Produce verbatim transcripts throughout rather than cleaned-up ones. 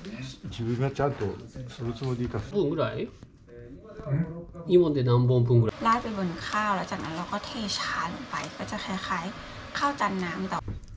自分がちゃんとそのつもりでいかす。 分ぐらい？芋で何本分ぐらい？ ราดไปบนข้าวแล้วจากนั้นเราก็เทชาลงไปก็จะคล้ายๆข้าวจานน้ำแต่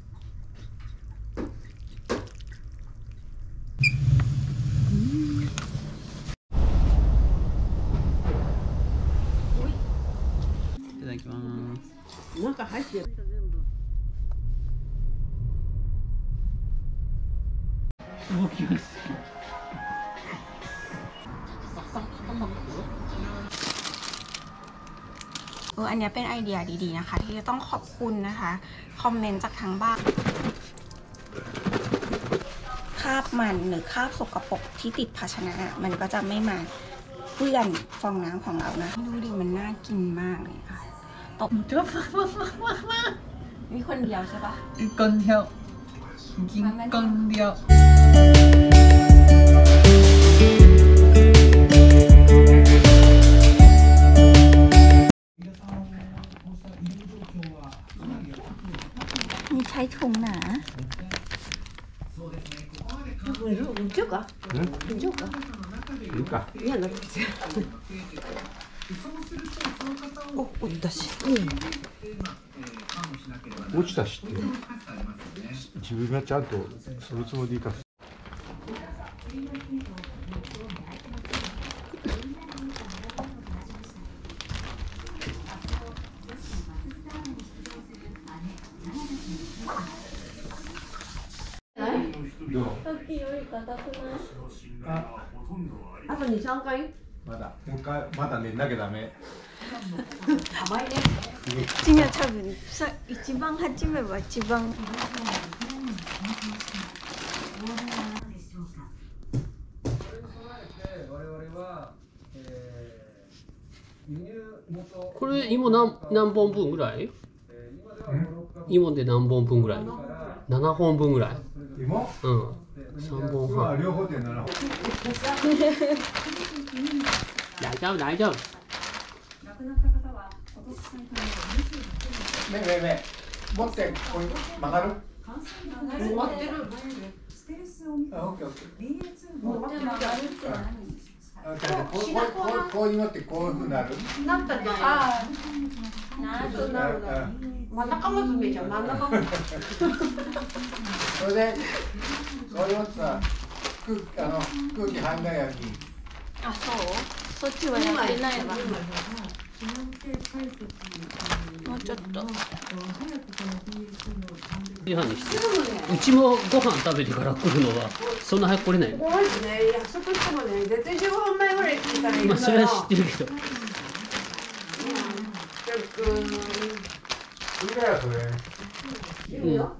いただきます。 なんか入ってる。動きます。 เอออันนี้เป็นไอเดียดีๆนะคะที่จะต้องขอบคุณนะคะคอมเมนต์จากทางบ้านคราบมันหรือคราบสกปรกที่ติดภาชนะมันก็จะไม่มาเปื้อนฟองน้ำของเรานะดูดิมันน่ากินมากเลยค่ะตบเจ้าฟักมากมากมากมากมีคนเดียวใช่ปะคนเดียวกินคนเดียวมีใช้ถุงหนาうんちょうかうんちょうかいるか。 いやなくてお、おだし落ちたしって自分がちゃんとそのつもりでいかす。どう？ さっきより硬くない？ あ、 あとに、さんかいまだもう一回まだ寝なきゃダメ。 甘いねจริงๆ多分さ一番初めは一番これ芋何何本分ぐらい？芋で何本分ぐらい？七本分ぐらい？ 芋？ うん。三本半。 両方で七本。 大丈夫大丈夫。 ねえねえねえ持ってこれ曲がる？ 持ってるあ、オッケーオッケー。 持ってる曲がるってあ、じゃあこうこうこうこういうのってこういうふうになる？ 何なったじゃんああなるなるなる真ん中も詰めちゃう真ん中もそれでこれをさ空気あの空気半外焼き。 あ、そうそっちはやってないわもうちょっと夕飯にしてうちもご飯食べてから来るのはそんな早く来れないの。 怖いですね約束してもね絶対じゅうごふんまえぐらい来たらいいのよまあそれは知ってるけど。 いいだよそれ。 いいよ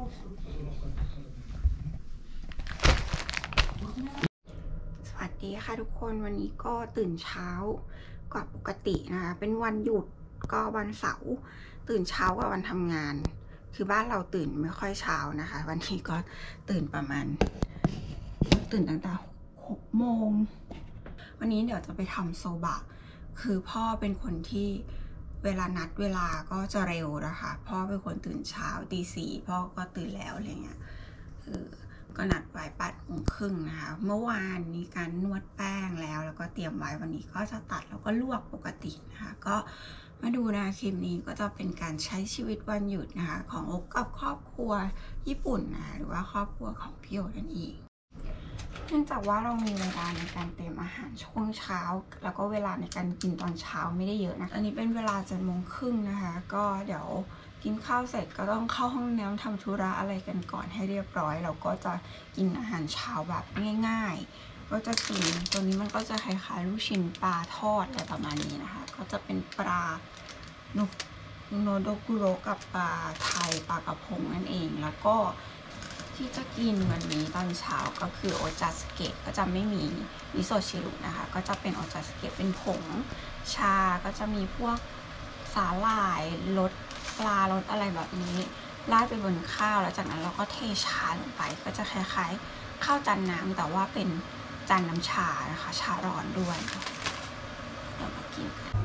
สวัสดีค่ะทุกคนวันนี้ก็ตื่นเช้ากว่าปกตินะคะเป็นวันหยุดก็วันเสาร์ตื่นเช้ากว่าวันทำงานคือบ้านเราตื่นไม่ค่อยเช้านะคะวันนี้ก็ตื่นประมาณตื่นตั้งแต่หกโมงวันนี้เดี๋ยวจะไปทำโซบะคือพ่อเป็นคนที่เวลานัดเวลาก็จะเร็วนะคะพ่อเป็นคนตื่นเช้าตีสี่พ่อก็ตื่นแล้วอะไรเงี้ยก็นัดไว้แปดโมงครึ่งนะคะเมื่อวานมีการนวดแป้งแล้วแล้วก็เตรียมไว้วันนี้ก็จะตัดแล้วก็ลวกปกตินะคะก็มาดูนะคลิปนี้ก็จะเป็นการใช้ชีวิตวันหยุดนะคะของโอ๊กกับครอบครัวญี่ปุ่นนะคะหรือว่าครอบครัวของพี่โอนั่นเองเนื่องจากว่าเรามีเวลาในการเตรียมอาหารช่วงเช้าแล้วก็เวลาในการกินตอนเช้าไม่ได้เยอะนะอันนี้เป็นเวลาเจ็ดโมงครึ่งนะคะก็เดี๋ยวกินข้าวเสร็จก็ต้องเข้าห้องน้ำทำธุระอะไรกันก่อนให้เรียบร้อยเราก็จะกินอาหารเช้าแบบง่ายๆก็จะกินตัวนี้มันก็จะคล้ายๆลูกชิ้นปลาทอดอะไรประมาณนี้นะคะก็จะเป็นปลาโนโนโดกุโรกับปลาไทยปลากระพงนั่นเองแล้วก็ที่จะกินวันนี้ตอนเช้าก็คือโอจาสเกะก็จะไม่มีมิโซะชิรุนะคะก็จะเป็นโอจาสเกะเป็นผงชาก็จะมีพวกสาหร่ายรสปลารสอะไรแบบนี้ราดไปบนข้าวแล้วจากนั้นเราก็เทชาลงไปก็จะคล้ายๆข้าวจานน้ำแต่ว่าเป็นจานน้ำชานะคะชาร้อนด้วยเรามากินกัน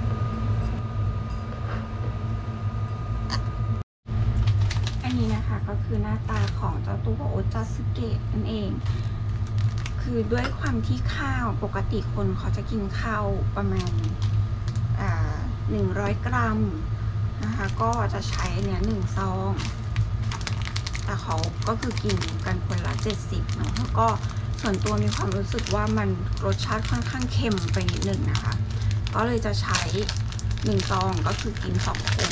อันนี้นะคะก็ก็คือหน้าตาของเจ้าตัวโอจาสึเกะนั่นเอง คือด้วยความที่ข้าวปกติคนเขาจะกินข้าวประมาณหนึ่งร้อยกรัมนะคะก็จะใช้เนี่ยหนึ่งซองแต่เขาก็คือกินกันคนละเจ็ดสิบเนาะแล้วก็ส่วนตัวมีความรู้สึกว่ามันรสชาติค่อนข้างเค็มไปนิดนึงนะคะก็เลยจะใช้หนึ่งซองก็คือกินสองคน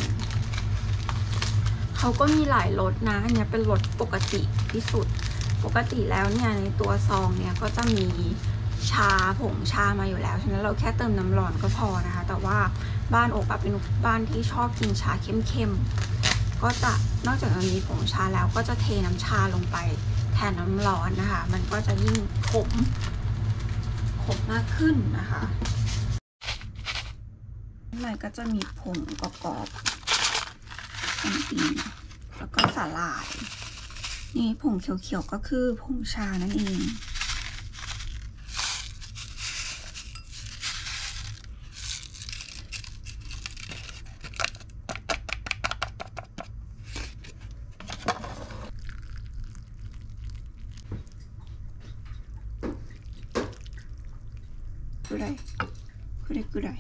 เขาก็มีหลายรสนะอันนี้เป็นรสปกติที่สุดปกติแล้วเนี่ยในตัวซองเนี่ยก็จะมีชาผงชามาอยู่แล้วฉะนั้นเราแค่เติมน้ำร้อนก็พอนะคะแต่ว่าบ้านโอบเป็นบ้านที่ชอบกินชาเข้มๆก็จะนอกจากมีผงชาแล้วก็จะเทน้ำชาลงไปแทนน้ำร้อนนะคะมันก็จะยิ่งขมขมมากขึ้นนะคะข้างในก็จะมีผงกรอบๆน้ำตีแล้วก็สาหร่ายนี่ผงเขียวๆก็คือผงชานั่นเองくらいこれくらい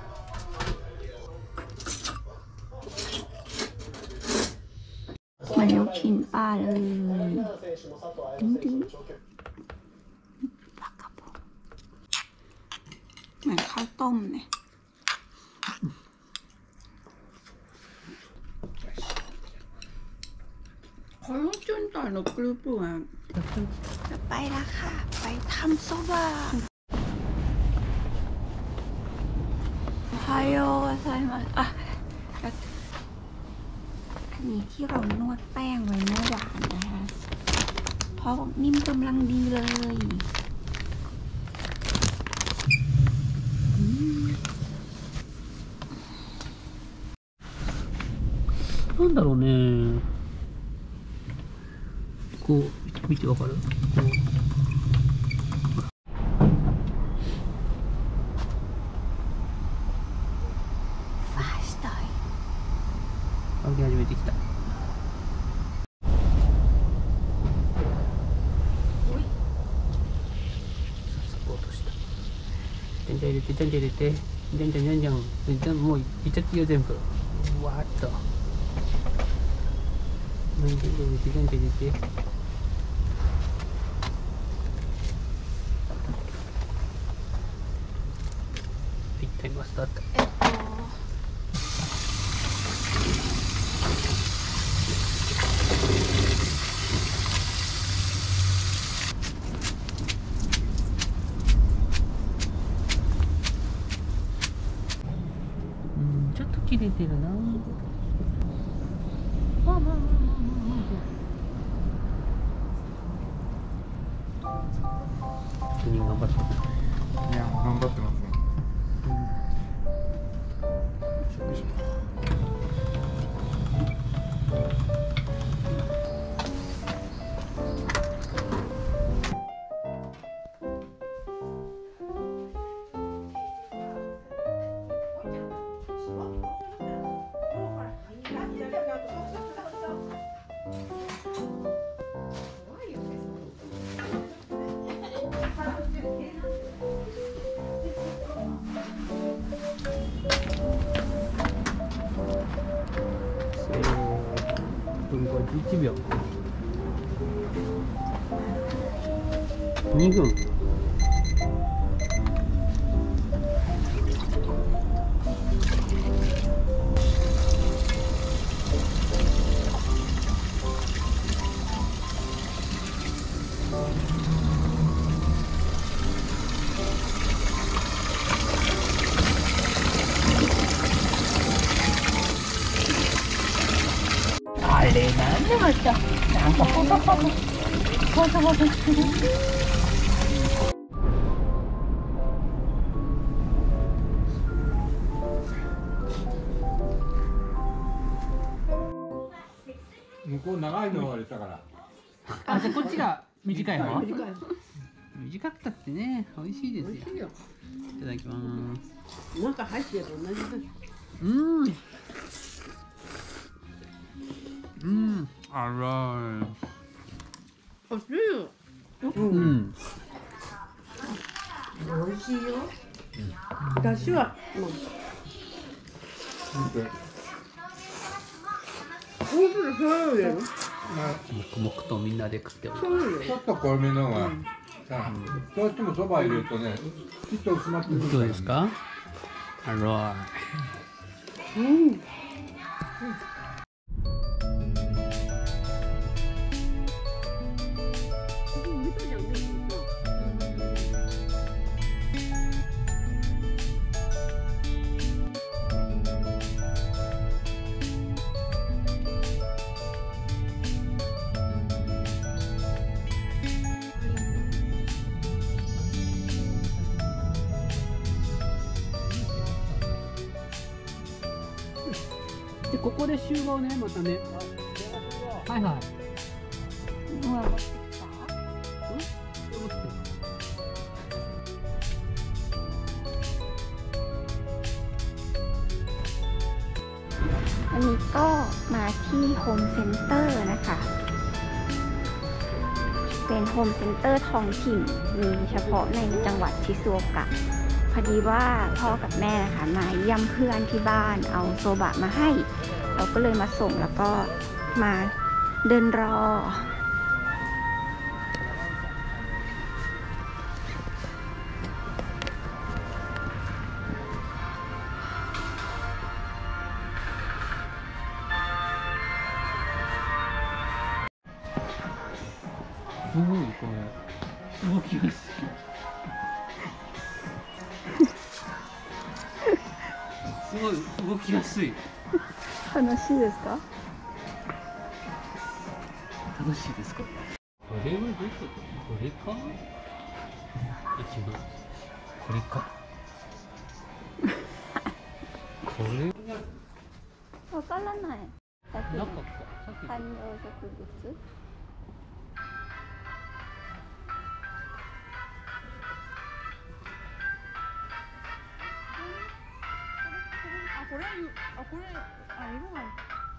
เหมือนลูกชิ้นปลาเลยดึงดึงปลากระพงเหมือนข้าวต้มเลยขอรู้จุนต่อหนูกรูปอ่ะจะไปละค่ะไปทำโซบะไฮโอไซมัสอ่ะอันนี้ที่เรานวดแป้งไว้เมื่อวานนะคะเพราะนิ่มกำลังดีเลยなんだろうね。こう見てわかる？こう歩き始めてきた。落とした。じゃんじゃん入れて、じゃんじゃん入れて、じゃんじゃんじゃんじゃん、じゃんもういっちゃっていいよ全部。わーっと。じゃんじゃん入れて、じゃんじゃん入れて。はい、タイマースタート。ちょっと切れてるな。まあまあまあまあまあ。職人頑張ってる。 いや頑張ってますね。 分ごじゅういちびょう。にふん。あれなんでまたなんかポタポタポタポタしてる。 向こう長いのを入れたから。 あ、じゃあこっちが短い方？短くたってね、美味しいですよ。いただきます。 なんか入ってる同じだ。 うん。 うんあら美味しいよ。 うん美味しいよ。だしはもう。おいしいそうよ。 黙々とみんなで食っておるちょっと濃いめのがさ、どうしてもそば入れるとね、きっと薄まってくるからね。 どうですかあらうん。 でここで集合ねまたねはいはいอันนี้ก็มาที่โฮมเซ็นเตอร์นะคะ เป็นโฮมเซ็นเตอร์ท้องถิ่นมีเฉพาะในจังหวัดชิซูโอกะพอดีว่าพ่อกับแม่นะคะมาเยี่ยมเพื่อนที่บ้านเอาโซบะมาให้ เราก็เลยมาส่งแล้วก็มาเดินรอすごいこれ動きやすいすごい動きやすい楽しいですか楽しいですかこれはどここれか一番これかこれわからないなかったさっき観葉植物あ、これ、あ、これ、あ、色が。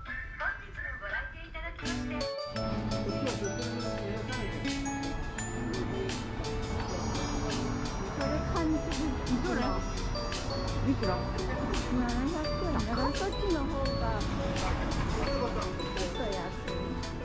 これ感じ。どれ？いくら？ななひゃくえん。だからそっちの方がちょっと安い。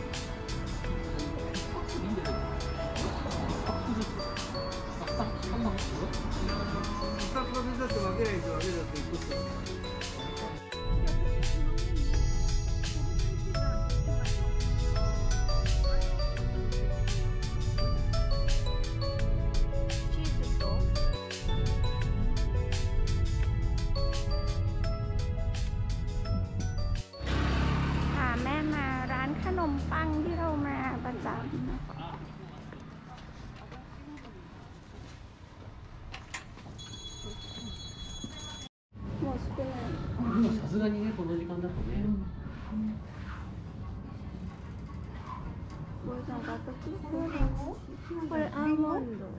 พาแม่มาร้านขนมปังที่เรามาประจำนะคะもう少ない。 今さすがにねこの時間だとねこれアーモンド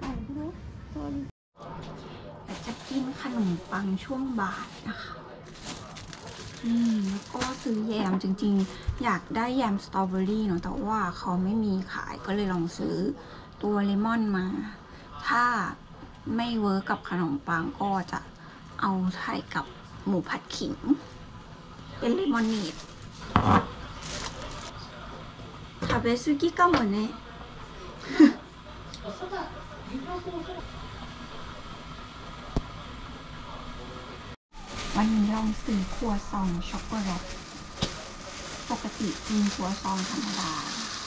จะกินขนมปังช่วงบ่ายนะคะอืมแล้วก็ซื้อแยมจริงๆอยากได้แยมสตรอเบอรี่เนาะแต่ว่าเขาไม่มีขายก็เลยลองซื้อตัวเลมอนมา ถ้าไม่เวิร์กกับขนมปังก็จะเอาใส่กับหมูผัดขิงเป็นเลมอนเนด食べ過ぎかもねวันนี้ลองซื้อครัวซองช็อกโกแลตปกติกินครัวซองธรรมดา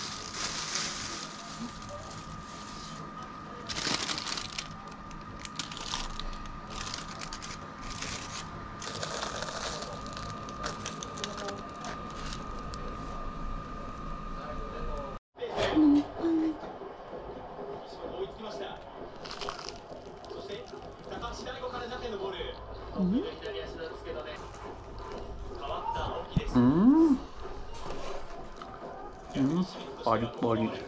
うんうんパリパリ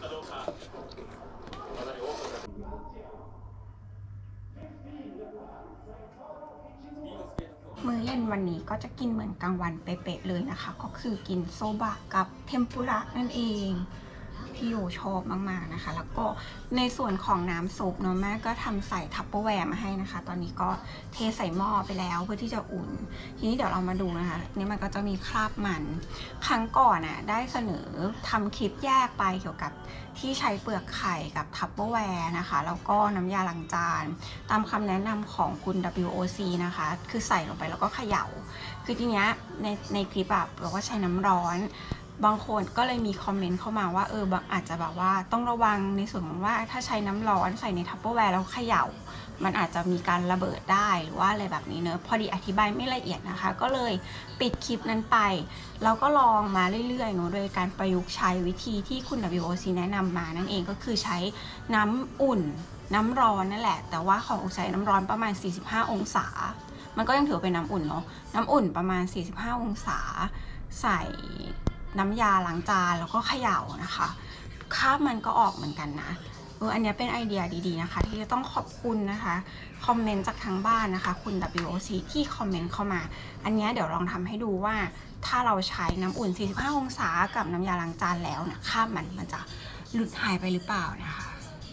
มื้อเย็นวันนี้ก็จะกินเหมือนกลางวันเป๊ะๆเลยนะคะก็คือกินโซบะกับเทมปุระนั่นเองพี่โยชอบมากๆนะคะแล้วก็ในส่วนของน้ำซุปเนาะแม่ก็ทำใส่ทัพเปอร์แวร์มาให้นะคะตอนนี้ก็เทใส่หม้อไปแล้วเพื่อที่จะอุ่นทีนี้เดี๋ยวเรามาดูนะคะนี่มันก็จะมีคราบมันครั้งก่อนน่ะได้เสนอทำคลิปแยกไปเกี่ยวกับที่ใช้เปลือกไข่กับทัพเปอร์แวร์นะคะแล้วก็น้ำยาล้างจานตามคำแนะนำของคุณ ดับเบิลยู โอ ซี นะคะคือใส่ลงไปแล้วก็เขย่าคือทีเนี้ยในในคลิปแบบเราก็ใช้น้ำร้อนบางคนก็เลยมีคอมเมนต์เข้ามาว่าเออบางอาจจะแบบว่าต้องระวังในส่วนของว่าถ้าใช้น้ำร้อนใส่ในทัพเปอร์แวร์แล้วเขย่ามันอาจจะมีการระเบิดได้หรือว่าอะไรแบบนี้เนอะพอดีอธิบายไม่ละเอียดนะคะก็เลยปิดคลิปนั้นไปแล้วก็ลองมาเรื่อยๆเนอะโดยการประยุกต์ใช้วิธีที่คุณ ดับเบิลยู โอ ซี แนะนำมานั่นเองก็คือใช้น้ำอุ่นน้ำร้อนนั่นแหละแต่ว่าของใช้น้ำร้อนประมาณสี่สิบห้าองศามันก็ยังถือเป็นน้ำอุ่นเนาะน้ำอุ่นประมาณสี่สิบห้าองศาใส่น้ำยาล้างจานแล้วก็เขย่านะคะคราบมันก็ออกเหมือนกันนะเอออันนี้เป็นไอเดียดีๆนะคะที่จะต้องขอบคุณนะคะคอมเมนต์จากทางบ้านนะคะคุณ ดับเบิลยู โอ ซี ที่คอมเมนต์เข้ามาอันนี้เดี๋ยวลองทำให้ดูว่าถ้าเราใช้น้ำอุ่นสี่สิบห้าองศากับน้ำยาล้างจานแล้วเนี่ยคราบมันมันจะหลุดหายไปหรือเปล่านะคะ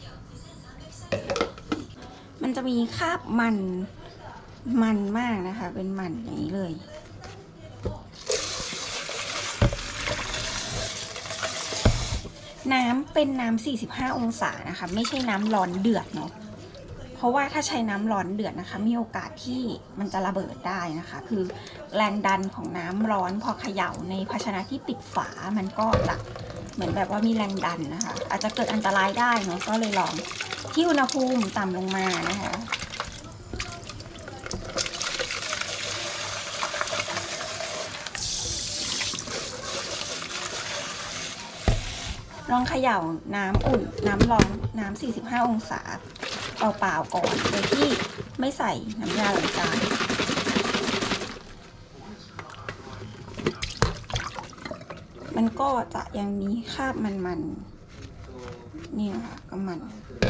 มันจะมีคราบมันมันมากนะคะเป็นมันอย่างนี้เลยน้ำเป็นน้ำสี่สิบห้าองศานะคะไม่ใช่น้ำร้อนเดือดเนาะเพราะว่าถ้าใช้น้ำร้อนเดือดนะคะมีโอกาสที่มันจะระเบิดได้นะคะคือแรงดันของน้ำร้อนพอเขย่าในภาชนะที่ปิดฝามันก็จะเหมือนแบบว่ามีแรงดันนะคะอาจจะเกิดอันตรายได้เนาะก็เลยลองที่อุณหภูมิต่ำลงมานะคะลองเขย่าน้ำอุ่นน้ำร้อนน้ำสี่สิบห้าองศาเปล่าๆก่อนโดยที่ไม่ใส่น้ำยาล้างจานมันก็จะยังมีคราบมันๆนี่นะคะก็มัน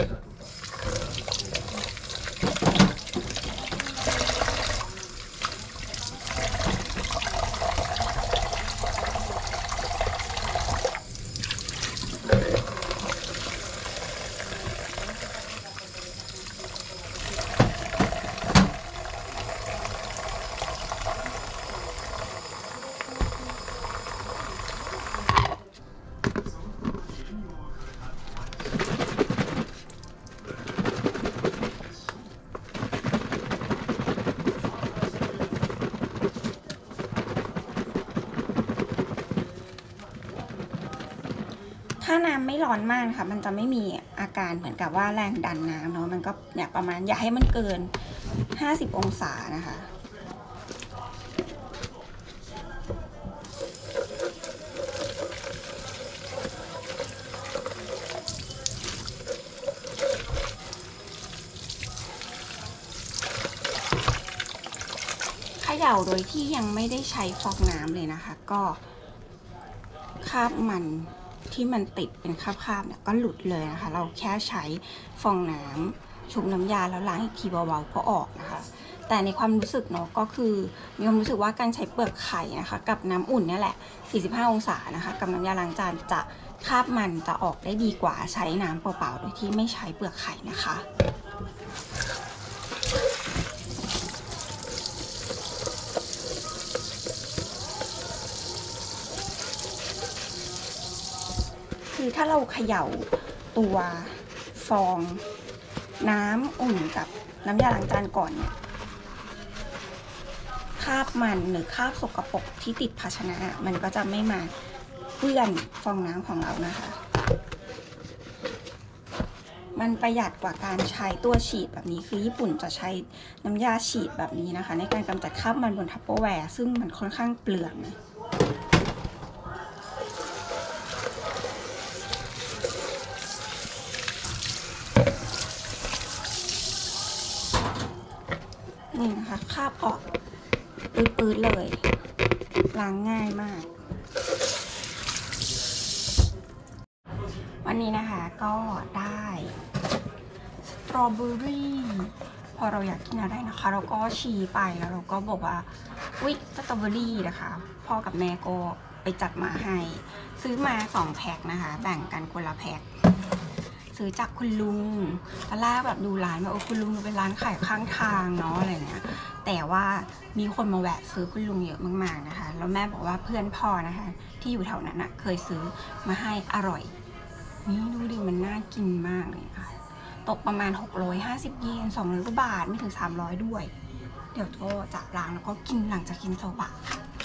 ถ้าน้ำไม่ร้อนมากค่ะมันจะไม่มีอาการเหมือนกับว่าแรงดันน้ำเนาะมันก็เนี่ยประมาณอย่าให้มันเกินห้าสิบองศานะคะเขย่าโดยที่ยังไม่ได้ใช้ฟองน้ำเลยนะคะก็คราบมันที่มันติดเป็นคราบๆเนี่ยก็หลุดเลยนะคะเราแค่ใช้ฟองน้ำชุบน้ำยาแล้วล้างอีกทีเบาๆก็ออกนะคะแต่ในความรู้สึกเนาะก็คือมีความรู้สึกว่าการใช้เปลือกไข่นะคะกับน้ำอุ่นเนี่ยแหละสี่สิบห้าองศานะคะกับน้ำยาล้างจานจะคราบมันจะออกได้ดีกว่าใช้น้ำเปล่าๆโดยที่ไม่ใช้เปลือกไข่นะคะคือถ้าเราเขย่าตัวฟองน้ำอุ่นกับน้ำยาล้างจานก่อนเนี่ยคราบมันหรือคราบสกปรกที่ติดภาชนะมันก็จะไม่มาเปื้อนฟองน้ำของเรานะคะมันประหยัดกว่าการใช้ตัวฉีดแบบนี้คือญี่ปุ่นจะใช้น้ำยาฉีดแบบนี้นะคะในการกำจัดคราบมันบนทัพเปอร์แวร์ซึ่งมันค่อนข้างเปลืองนะนี่นะคะคราบออกปื้ดๆเลยล้างง่ายมากวันนี้นะคะก็ได้สตรอเบอรี่พอเราอยากกินอะไรนะคะ เราก็ชี้ไปแล้วเราก็บอกว่าอุ๊ยสตรอเบอรี่นะคะพ่อกับแม่ก็ไปจัดมาให้ซื้อมาสองแพ็คนะคะแบ่งกันคนละแพ็คซื้อจากคุณลุงตอนแรกแบบดูร้านว่าโอ้คุณลุงเป็นร้านขายข้างทางเนาะอะไรเงี้ยแต่ว่ามีคนมาแวะซื้อคุณลุงเยอะมากๆนะคะแล้วแม่บอกว่าเพื่อนพ่อนะคะที่อยู่แถวนั้นนะเคยซื้อมาให้อร่อยนี่ดูดิมันน่ากินมากเลยค่ะตกประมาณหกร้อยห้าสิบเยนสองร้อยกว่าบาทไม่ถึงสามร้อยด้วยเดี๋ยวก็จะล้างแล้วก็กินหลังจากกินโซบะ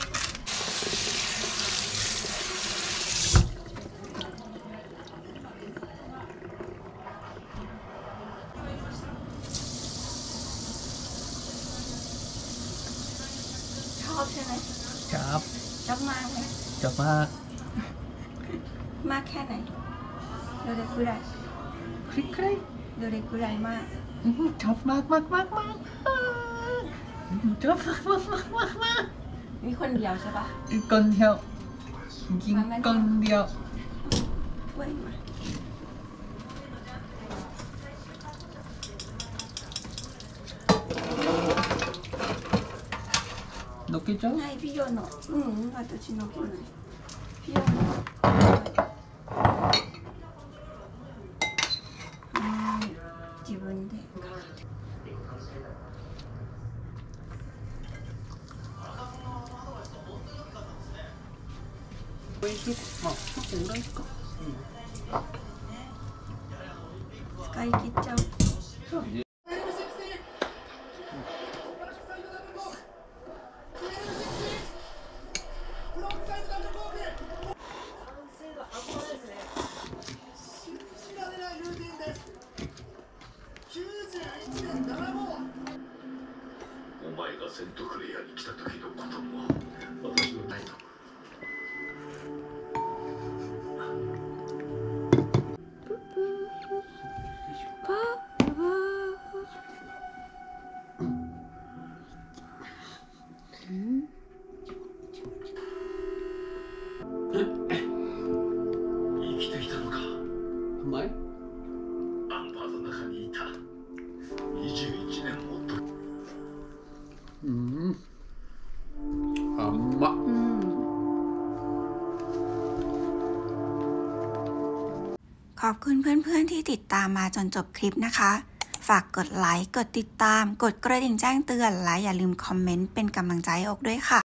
ชอบใช่ไหมจับชอบมากไหมจับมากมากแค่ไหนโดเรกุไรคลิกใครโดเรกุไรมากจับมากมากมากมากจับมากมากมากมากมากมีคนเดียวใช่ปะอีกคนเดียวกินคนเดียวเว้ยมาのっけちゃうはいピヨのうん私の方ないピヨのはい自分でかけておいしいまあちょっとぐらいか使い切っちゃうお前がセントクレアに来た時のことも私のないと生きていたのかうまいアンパーの中にいたにじゅういちねんもとうんあんまขอบคุณเพื่อนๆที่ติดตามมาจนจบคลิปนะคะฝากกดไลค์กดติดตามกดกระดิ่งแจ้งเตือนและอย่าลืมคอมเมนต์เป็นกำลังใจให้อกด้วยค่ะ